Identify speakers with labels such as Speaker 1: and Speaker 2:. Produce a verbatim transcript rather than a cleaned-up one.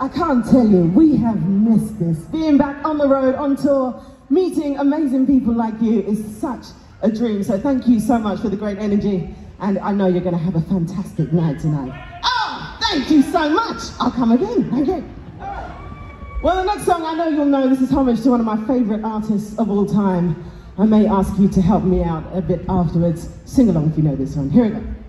Speaker 1: I can't tell you, we have missed this. Being back on the road, on tour, meeting amazing people like you is such a dream. So thank you so much for the great energy. And I know you're going to have a fantastic night tonight. Oh, thank you so much. I'll come again. Thank you. Well, the next song, I know you'll know, this is homage to one of my favorite artists of all time. I may ask you to help me out a bit afterwards. Sing along if you know this one. Here we go.